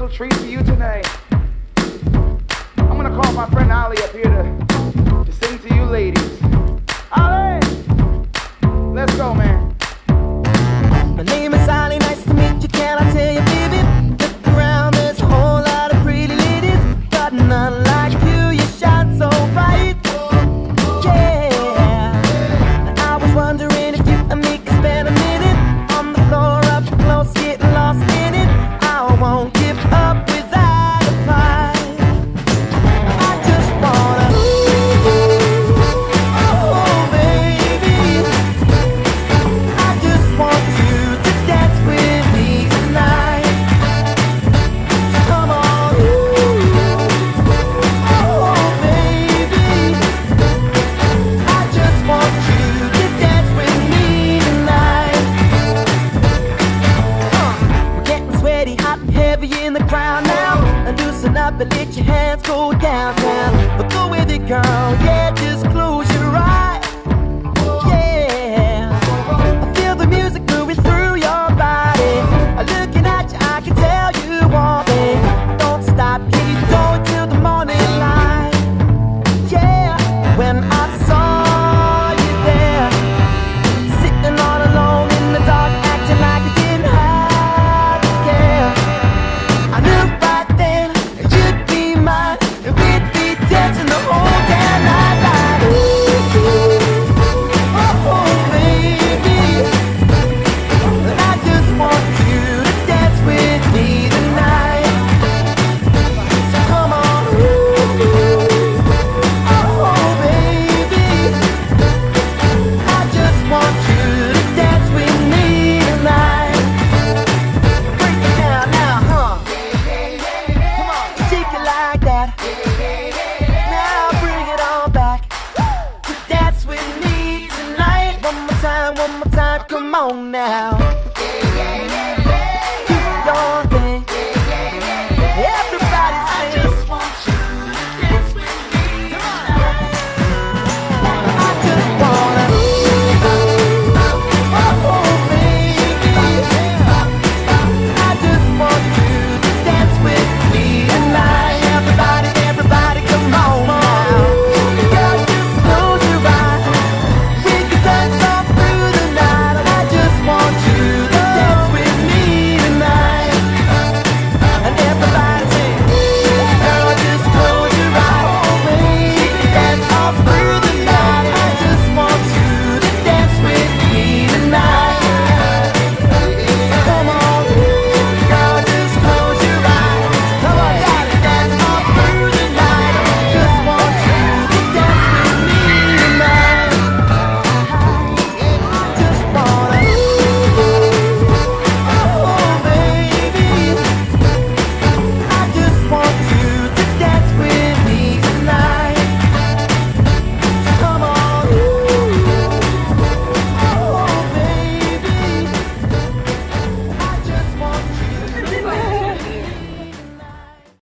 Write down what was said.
little treat for you tonight. I'm gonna call my friend Ali up here to sing to you ladies. Ali! Let's go, man. My name is Ali, nice to meet you, can I tell you, baby? Look around, there's a whole lot of pretty ladies, but none like you, you shine so bright. Yeah, I was wondering if you and me could spend a minute on the floor up close, getting lost in it. I won't give up without a fight. I just wanna, oh baby, I just want you to dance with me tonight. So come on, oh baby, I just want you to dance with me tonight. We're getting sweaty, hot and heavy in the crowd now. And loosen up and let your hands go downtown. But go with it, girl, yeah.